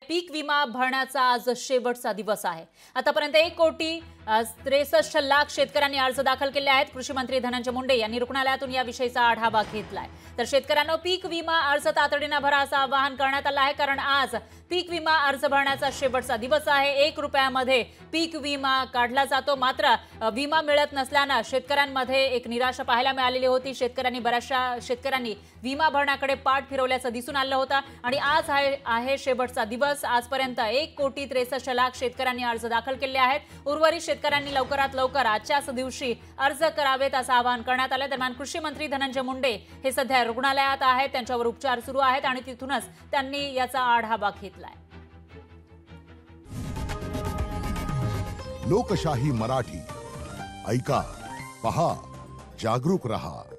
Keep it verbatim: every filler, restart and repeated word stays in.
पीक विमा भरण्याचा आज शेवटचा दिवस आहे। आतापर्यंत एक कोटी त्रेसष्ट लाख शेतकऱ्यांनी अर्ज दाखल केले आहेत। कृषी मंत्री धनंजय मुंडे यांनी रुग्णालयातून या विषयीचा आढावा घेतलाय। तर शेतकऱ्यांना पीक विमा अर्ज तातडीने भरा असं आवाहन करण्यात आलं आहे, कारण आज पीक विमा अर्ज भरण्याचा शेवटचा दिवस आहे। एक रुपयामध्ये पीक विमा काढला जातो, मात्र विमा मिळत नसल्याने शेतकऱ्यांमध्ये एक निराशा पाहायला मिळालेली होती। शेतकऱ्यांनी बऱ्याचशा शेतकऱ्यांनी विमा भरण्याकडे पाठ फिरवल्याचं दिसून आलं होतं आणि आज आहे शेवटचा दिवस। आजपर्यंत एक कोटी त्रेसष्ट लाख शेतकऱ्यांनी अर्ज दाखल केले आहेत। उर्वरित शेतकऱ्यांनी लवकरात लवकर आजच्याच दिवशी अर्ज करावेत असं आवाहन करण्यात आलं। दरम्यान कृषी मंत्री धनंजय मुंडे हे सध्या रुग्णालयात आहेत, त्यांच्यावर उपचार सुरू आहेत आणि तिथूनच त्यांनी याचा आढावा घेतलाय। लोकशाही मराठी ऐका, पहा, जागरूक रहा।